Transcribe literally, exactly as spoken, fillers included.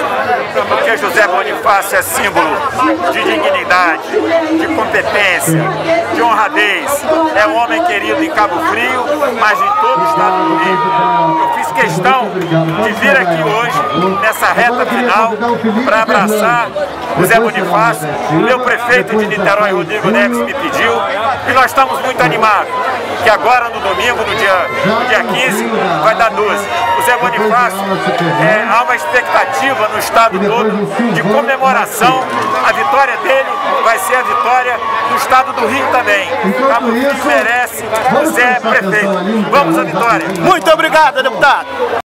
porque José Bonifácio é símbolo de dignidade, de competência, de honradez. É um homem querido em Cabo Frio, mas em todo o estado do Rio. Eu fiz questão de vir aqui hoje, nessa reta final, para abraçar o Zé Bonifácio. O meu prefeito de Niterói, Rodrigo Neves, me pediu, e nós estamos muito animados, que agora no domingo, no dia, no dia quinze, vai dar doze. O Zé Bonifácio, é, há uma expectativa no estado todo de comemoração. A vitória dele vai ser a vitória do estado do Rio também. Cabo Frio merece o Zé prefeito. Vamos à vitória. Muito obrigado, deputado.